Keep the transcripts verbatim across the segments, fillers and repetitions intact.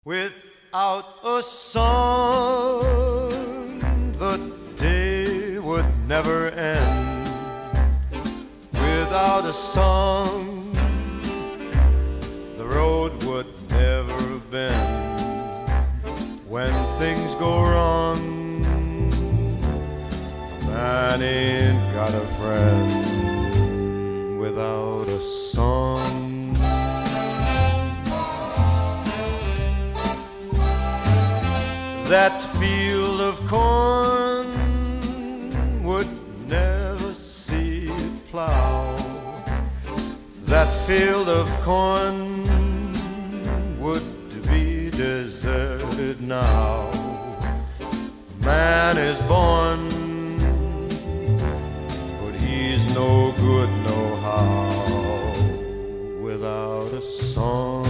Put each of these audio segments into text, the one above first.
Without a song, the day would never end. Without a song, the road would never bend. When things go wrong, a man ain't got a friend. Without a song, that field of corn would never see a plow. That field of corn would be deserted now. Man is born, but he's no good no how without a song.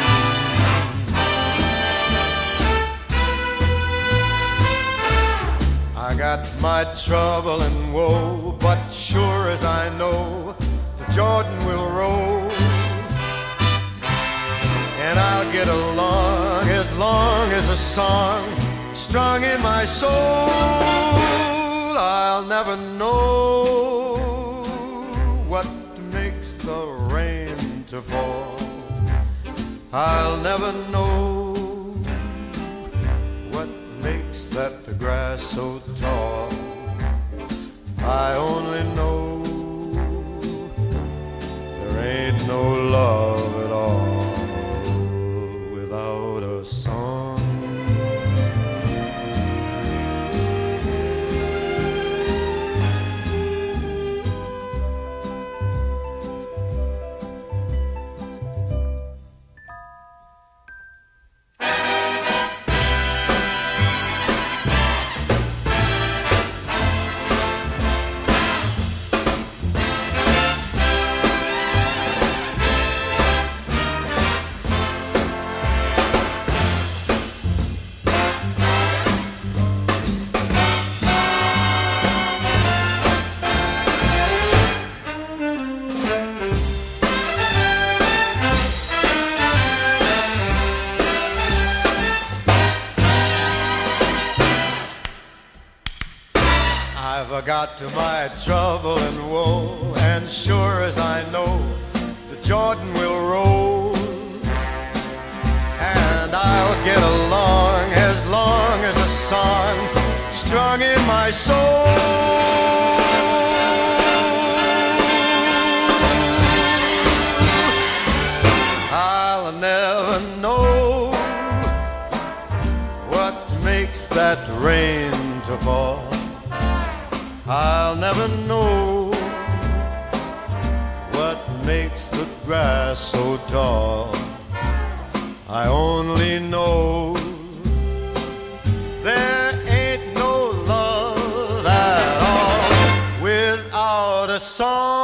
I got my trouble and woe, but sure as I know, the Jordan will roll, and I'll get along as long as a song strung in my soul. I'll never know what makes the rain to fall. I'll never know that the grass so tall. I only know there ain't no love at all without a song. I got to my trouble and woe, and sure as I know, the Jordan will roll, and I'll get along as long as a song strung in my soul. I'll never know what makes that rain to fall. I'll never know what makes the grass so tall. I only know there ain't no love at all without a song.